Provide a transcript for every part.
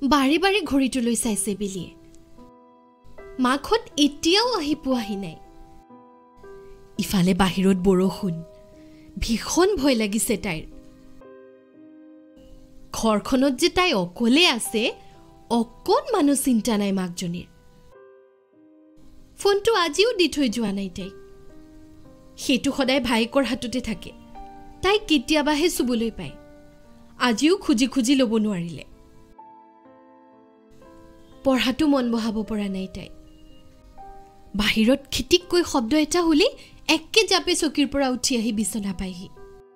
বাৰে বাৰে ঘড়ীটোলৈ চাইছে বেলিয়ে মাখত এতিয়াও আহি পোৱাহি নাই ইফালে বাহিৰত বৰষুণ ভীষণ ভয় লাগিছে তাইৰ ঘৰখনত যে তাই অকলে আছে অকণমানো চিন্তা নাই মাকজনীৰ ফোনটো আজিও দি থৈ যোৱা নাই তাই সেইটো সদায় ভাইকৰ হাততে থাকে তাই কেতিয়াবাহে চুবলৈ পায় আজিও খুজি খুজি ল'ব নোৱাৰিলে পঢ়াটো মন বহাব পৰা নাই তাই বাহিৰত খিটিককৈ শব্দ এটা হ'লে একে জাপে চকীৰ পৰা উঠি আহি বিছনা পায়হি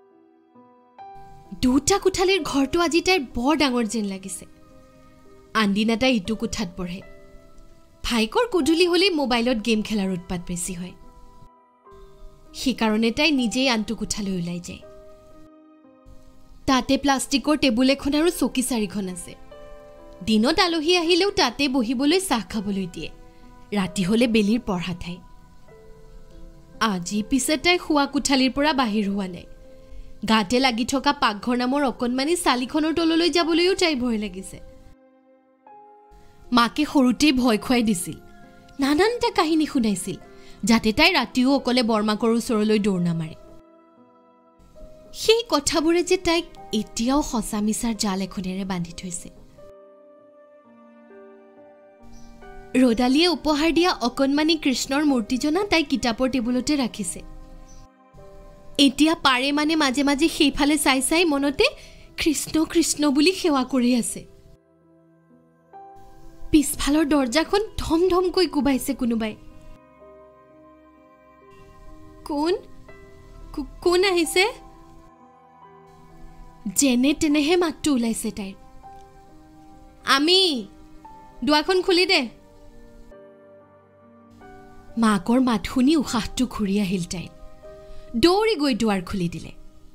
দুটা কোঠালীৰ ঘৰটো আজি তাইৰ বৰ ডাঙৰ যেন লাগিছে আনদিনা তাই ইটো কোঠাত পঢ়ে ভাইকৰ গধূলি হ'লে মোবাইলত গেম খেলাৰ উৎপাত বেছি হয় সেইকাৰণে তাই নিজেই আনটো কোঠালৈ ওলাই যায় তাতে প্লাষ্টিকৰ টেবুল এখন আৰু চকী চাৰিখন আছে দিনত আলহী আহিলেও তাতে বহিবলৈ চাহ খাবলৈ দিয়ে ৰাতি হ'লে বেলিৰ পঢ়া ঠাই আজি পিছে তাই শুৱা কোঠালীৰ পৰা বাহিৰ হোৱা নাই গাতে লাগি থকা পাকঘৰ নামৰ অকণমানি চালিখনৰ তললৈ যাবলৈও তাই ভয় লাগিছে মাকে সৰুতেই ভয় খুৱাই দিছিল নানানটা কাহিনী শুনাইছিল যাতে তাই ৰাতিও অকলে বৰমাকৰ ওচৰলৈ দৌৰ নামাৰে সেই কথাবোৰে যে তাইক এতিয়াও সঁচা মিছাৰ জাল এখনেৰে বান্ধি থৈছে ৰদালিয়ে উপহাৰ দিয়া অকণমানি কৃষ্ণৰ মূৰ্তিজনা তাই কিতাপৰ টেবুলতে ৰাখিছে এতিয়া পাৰে মানে মাজে মাজে সেইফালে চাই চাই মনতে কৃষ্ণ কৃষ্ণ বুলি সেৱা কৰি আছে পিছফালৰ দৰজাখন ধম ধমকৈ কোবাইছে কোনোবাই কোন কোন আহিছে যেনে তেনেহে মাতটো ওলাইছে তাইৰ আমি দুৱাখন খুলি দে মাকৰ মাত শুনি উশাহটো ঘূৰি আহিল তাইৰ দৌৰি গৈ দুৱাৰ খুলি দিলে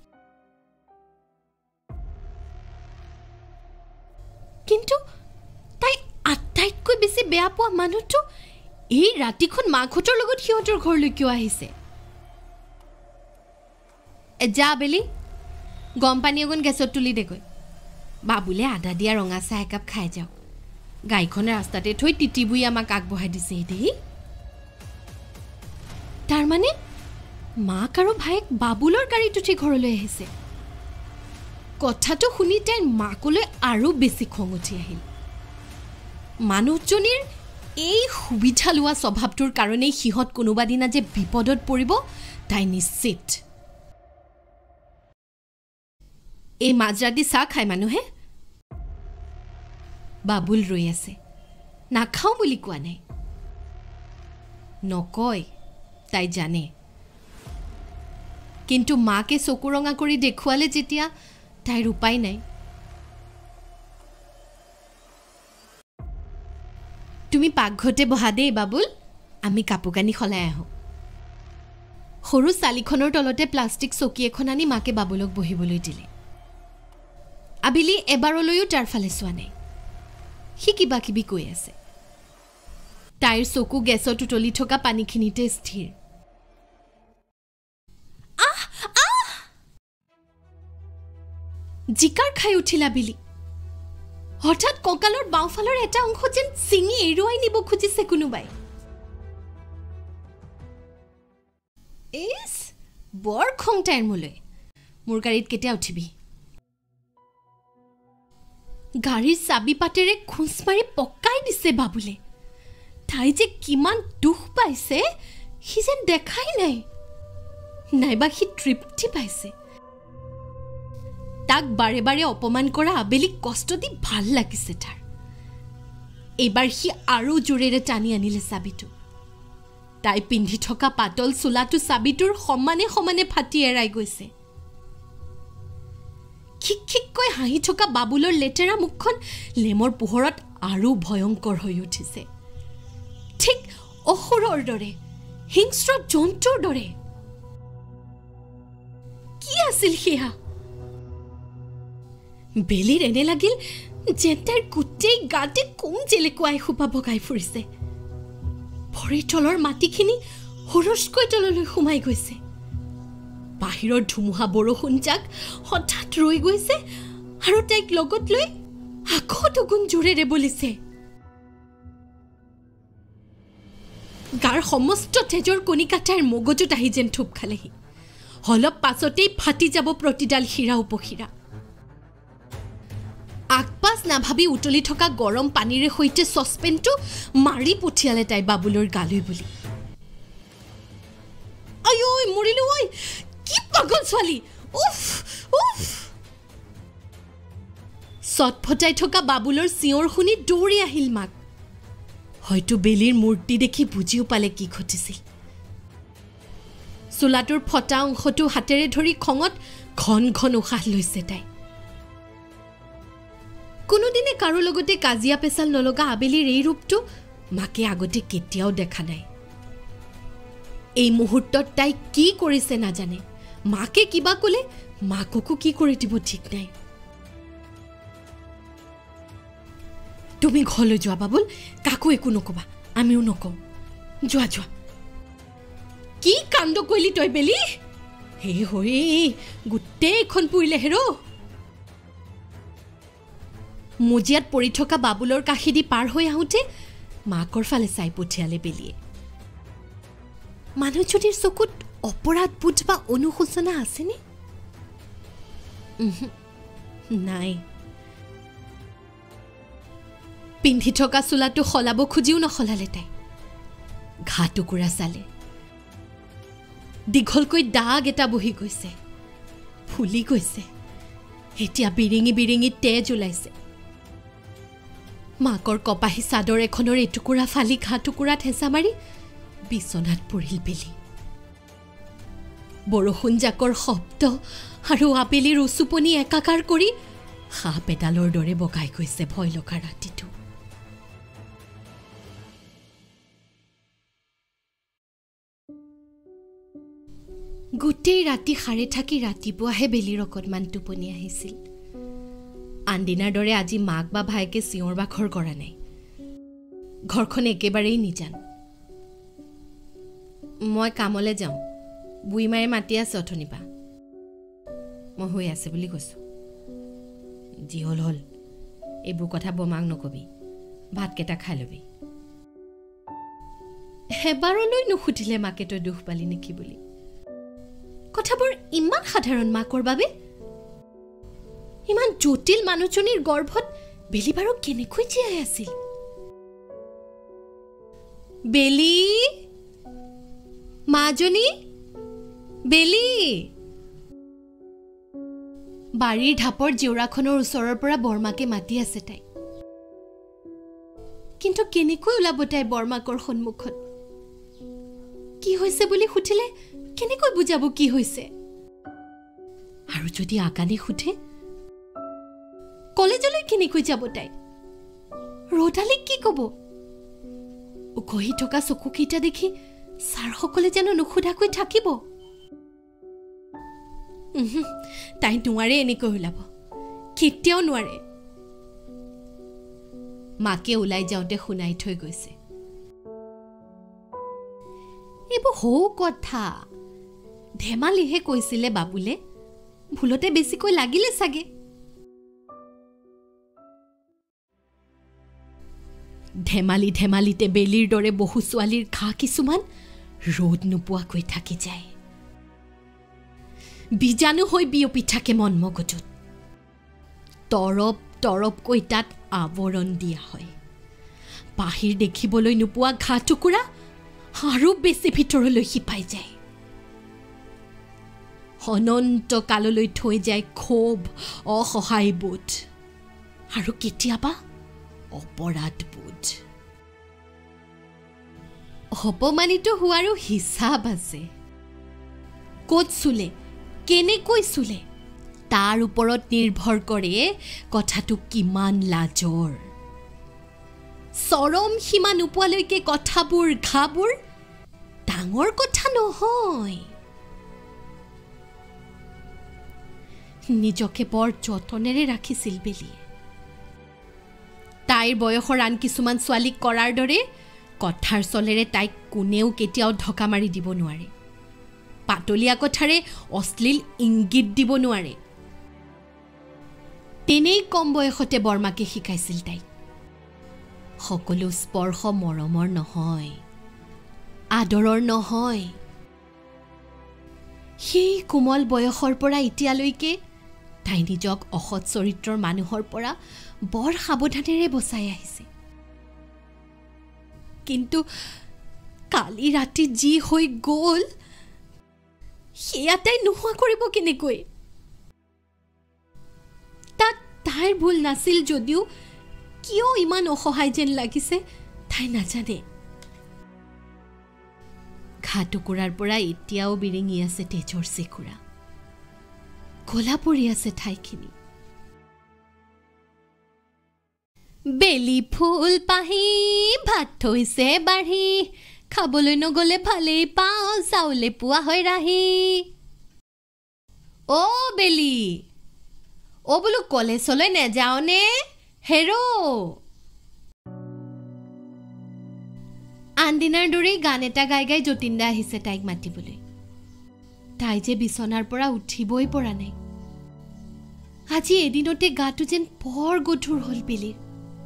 কিন্তু তাই আটাইতকৈ বেছি বেয়া পোৱা মানুহটো এই ৰাতিখন মাকহঁতৰ লগত সিহঁতৰ ঘৰলৈ কিয় আহিছে যা বেলি গৰম পানী অকণ গেছত তুলি দেগৈ বাবুলে আদা দিয়া ৰঙা চাহ একাপ খাই যাওক গাইখনে ৰাস্তাতে থৈ তিতিবুই আমাক আগবঢ়াই দিছে দেই তাৰমানে মাক আৰু ভাইক বাবুলৰ গাড়ীত উঠি ঘৰলৈ আহিছে কথাটো শুনি তাইৰ মাকলৈ আৰু বেছি খং উঠি আহিল মানুহজনীৰ এই সুবিধা লোৱা স্বভাৱটোৰ কাৰণেই সিহঁত কোনোবা দিনা যে বিপদত পৰিব তাই নিশ্চিত এই মাজৰাতি চাহ খায় মানুহে বাবুল ৰৈ আছে নাখাওঁ বুলি কোৱা নাই নকয় তাই জানে কিন্তু মাকে চকু ৰঙা কৰি দেখুৱালে যেতিয়া তাইৰ উপায় নাই তুমি পাকঘৰতে বহা দেই বাবুল আমি কাপোৰ কানি সলাই আহোঁ সৰু চালিখনৰ তলতে প্লাষ্টিক চকী এখন আনি মাকে বাবুলক বহিবলৈ দিলে আবেলি এবাৰলৈও তাৰ ফালে চোৱা নাই সি কিবা কিবি কৈ আছে তাইৰ চকু গেছত উতলি থকা পানীখিনিতে স্থিৰ জিকাৰ খাই উঠিলা বিলি হঠাৎ কঁকালৰ বাওঁফালৰ এটা অংশ যেন চিঙি এৰুৱাই নিব খুজিছে কোনোবাই বৰ খং তাইৰ মোলৈ মোৰ গাড়ীত কেতিয়া উঠিবি গাড়ীৰ চাবি পাতেৰে খোজ মাৰি পকাই দিছে বাবুলে তাই যে কিমান দুখ পাইছে সি যেন দেখাই নাই নাইবা সি তৃপ্তি পাইছে তাক বাৰে বাৰে অপমান কৰা আবেলিক কষ্ট দি ভাল লাগিছে তাৰ এইবাৰ সি আৰু জোৰেৰে টানি আনিলে চাবিটো তাই পিন্ধি থকা পাতল চোলাটো চাবিটোৰ সমানে সমানে ফাটি এৰাই গৈছে খিক খিককৈ হাঁহি থকা বাবুলৰ লেতেৰা মুখখন লেমৰ পোহৰত আৰু ভয়ংকৰ হৈ উঠিছে ঠিক অসুৰৰ দৰে হিংস্ৰ জন্তুৰ দৰে কি আছিল সেয়া বেলিৰ এনে লাগিল যেন তাইৰ গোটেই গাতে কোম জেলেকুৱাই সোপা বগাই ফুৰিছে ভৰিৰ তলৰ মাটিখিনি হৰচকৈ তললৈ সোমাই গৈছে বাহিৰৰ ধুমুহা বৰষুণ জাক হঠাৎ ৰৈ গৈছে আৰু তাইক লগত লৈ আকৌ দুগুণ জোৰেৰে বলিছে। গাৰ সমস্ত তেজৰ কণিকা তাইৰ মগজুত আহি যেন থুপ খালেহি। অলপ পাছতেই ফাটি যাব প্ৰতিডাল শিৰা উপশিৰা। আগপাছ নাভাবি উতলি থকা গৰম পানীৰে সৈতে চচপেনটো মাৰি পঠিয়ালে তাই বাবুলৰ গালৈ বুলি। আইঐ মৰিলো ঐ, কি পাগল ছোৱালী! উফ উফ! চটফটাই থকা বাবুলৰ চিঞৰ শুনি দৌৰি আহিল মাক। হয়তো বেলিৰ মূৰ্তি দেখি বুজিও পালে কি ঘটিছিল। চোলাটোৰ ফটা অংশটো হাতেৰে ধৰি খঙত ঘন ঘন উশাহ লৈছে তাই। কোনোদিনে কাৰো লগতে কাজিয়া পেচাল নলগা আবেলিৰ এই ৰূপটো মাকে আগতে কেতিয়াও দেখা নাই। এই মুহূৰ্তত তাই কি কৰিছে নাজানে। মাকে কিবা ক'লে মাককো কি কৰি দিব ঠিক নাই। তুমি ঘৰলৈ যোৱা বাবুল, কাকো একো নকবা, আমিও নকওঁ। যোৱা যোৱা। কি কাণ্ড কৰিলি তই বেলি? হে হৰি, গোটেইখন পুৰিলে হেৰ। মজিয়াত পৰি থকা বাবুলৰ কাষেদি পাৰ হৈ আহোঁতে মাকৰ ফালে চাই পঠিয়ালে বেলিয়ে। মানুহজনীৰ চকুত অপৰাধবোধ বা অনুশোচনা আছেনে? নাই। পিন্ধি থকা চোলাটো সলাব খুজিও নসলালে তাই। ঘা টুকুৰা চালে। দীঘলকৈ দাগ এটা বহি গৈছে, ফুলি গৈছে। এতিয়া বিৰিঙি বিৰিঙি তেজ ওলাইছে। মাকৰ কপাহী চাদৰ এখনৰ এটুকুৰা ফালি ঘা টুকুৰাত হেঁচা মাৰি বিচনাত পৰিল বেলি। বৰষুণ জাকৰ শব্দ আৰু আবেলিৰ উচুপনি একাকাৰ কৰি সাপ এডালৰ দৰে বগাই গৈছে ভয় লগা ৰাতিটো। গোটেই ৰাতি সাৰে থাকি ৰাতিপুৱাহে বেলিৰ অকণমান টোপনি আহিছিল। আনদিনাৰ দৰে আজি মাক বা ভাইকে চিঞৰ বাখৰ কৰা নাই। ঘৰখন একেবাৰেই নিজান। মই কামলৈ যাওঁ, বুঢ়ীমায়ে মাতি আছে অথনিপা। মই হৈ আছে বুলি কৈছোঁ। যি হ'ল হ'ল, এইবোৰ কথা বমাক নকবি, ভাতকেইটা খাই ল'বি। এবাৰলৈ নুসুধিলে মাকে তই দুখ পালি নেকি বুলি। কথাবোৰ ইমান সাধাৰণ মাকৰ বাবে। ইমান জটিল মানুহজনীৰ গৰ্ভত বেলি বাৰু কেনেকৈ জীয়াই আছিল? বেলি, মাজনী, বেলি। বাৰীৰ ঢাপৰ জেউৰাখনৰ ওচৰৰ পৰা বৰমাকে মাতি আছে তাই। কিন্তু কেনেকৈ ওলাব তাই বৰমাকৰ সন্মুখত? কি হৈছে বুলি সুধিলে কেনেকৈ বুজাব কি হৈছে? আৰু যদি আগানে সুধে, কলেজলৈ কেনেকৈ যাব তাই? ৰ'দালে কি ক'ব? উকহি থকা চকুকেইটা দেখি ছাৰসকলে জানো নুসুধাকৈ থাকিব? তাই নোৱাৰে এনেকৈ ওলাব, কেতিয়াও নোৱাৰে। মাকে ওলাই যাওঁতে শুনাই থৈ গৈছে, এইবোৰ সৌ কথা। ধেমালিহে কৈছিলে বাবুলে, ভুলতে বেছিকৈ লাগিলে চাগে। ধেমালি ধেমালিতে বেলিৰ দৰে বহু ছোৱালীৰ ঘা কিছুমান ৰ'দ নোপোৱাকৈ থাকি যায়। বীজাণু হৈ বিয়পি থাকে মন মগজুত। তৰপ তৰপকৈ তাত আৱৰণ দিয়া হয়। বাহিৰ দেখিবলৈ নোপোৱা ঘা টুকুৰা আৰু বেছি ভিতৰলৈ শিপাই যায়। অনন্ত কাললৈ থৈ যায় ক্ষোভ, অসহায়বোধ আৰু কেতিয়াবা অপৰাধবোধ। অপমানিত হোৱাৰো হিচাপ আছে। ক'ত চুলে, কেনেকৈ চুলে, তাৰ ওপৰত নিৰ্ভৰ কৰে কথাটো কিমান লাজৰ। চৰম সীমা নোপোৱালৈকে কথাবোৰ ঘাবোৰ ডাঙৰ কথা নহয়। নিজকে বৰ যতনেৰে ৰাখিছিল বেলিয়ে। তাইৰ বয়সৰ আন কিছুমান ছোৱালীক কৰাৰ দৰে কথাৰ চলেৰে তাইক কোনেও কেতিয়াও ঢকা মাৰি দিব নোৱাৰে। পাতলীয়া কথাৰে অশ্লীল ইংগিত দিব নোৱাৰে। তেনেই কম বয়সতে বৰমাকে শিকাইছিল তাই সকলো স্পৰ্শ মৰমৰ নহয় আদৰৰ নহয় সেই কোমল বয়সৰ পৰা এতিয়ালৈকে তাই নিজক অসৎ চৰিত্ৰৰ মানুহৰ পৰা বৰ সাৱধানেৰে বচাই আহিছে কিন্তু কালি ৰাতি যি হৈ গ'ল সেয়া তাই নোহোৱা কৰিব কেনেকৈ তাইৰ ভুল নাছিল যদিও কিয় ইমান অসহায় যেন লাগিছে তাই নাজানে ঘা টুকুৰাৰ পৰা এতিয়াও বিৰিঙি আছে তেজৰ চেকুৰা কলা পৰি আছে ঠাইখিনি বেলি ফুল পাহি ভাত থৈছে বাঢ়ি খাবলৈ নগলে ভালেই পাওঁ চাউলে পোৱা হয় ৰাহি অ' বেলি অ' বোলো কলেজলৈ নেযাওঁনে হেৰ' আনদিনাৰ দৰেই গান এটা গাই গাই যতীন দা আহিছে তাইক মাতিবলৈ তাই যে বিচনাৰ পৰা উঠিবই পৰা নাই আজি এদিনতে গাটো যেন বৰ গধুৰ হ'ল বেলিৰ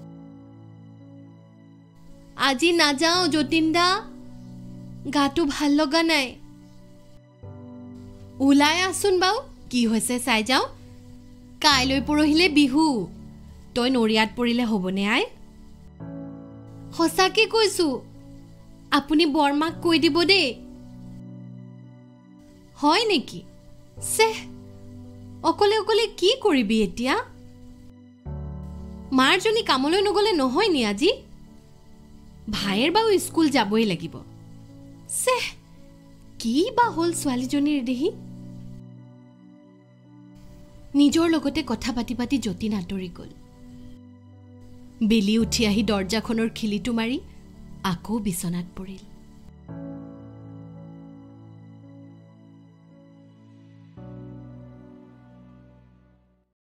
আজি নাযাওঁ যতীন দা গাটো ভাল লগা নাই ওলাই আছোন বাও কি হৈছে চাই যাওঁ কাইলৈ পৰহিলে বিহু তই নৰিয়াত পৰিলে হ'বনে আই সঁচাকে কৈছো আপুনি বৰমাক কৈ দিব দেই হয় নেকি সে অকলে অকলে কি কৰিবি এতিয়া মাৰজনী কামলৈ নগলে নহয় নি আজি ভাইৰ বাও স্কুল যাবই লাগিব সে কি বা হ'ল ছোৱালীজনীৰ দেহি নিজৰ লগতে কথা পাতি পাতি যতীন আঁতৰি গ'ল বেলি উঠি আহি দৰজাখনৰ খিলিটো মাৰি আকৌ বিচনাত পৰিল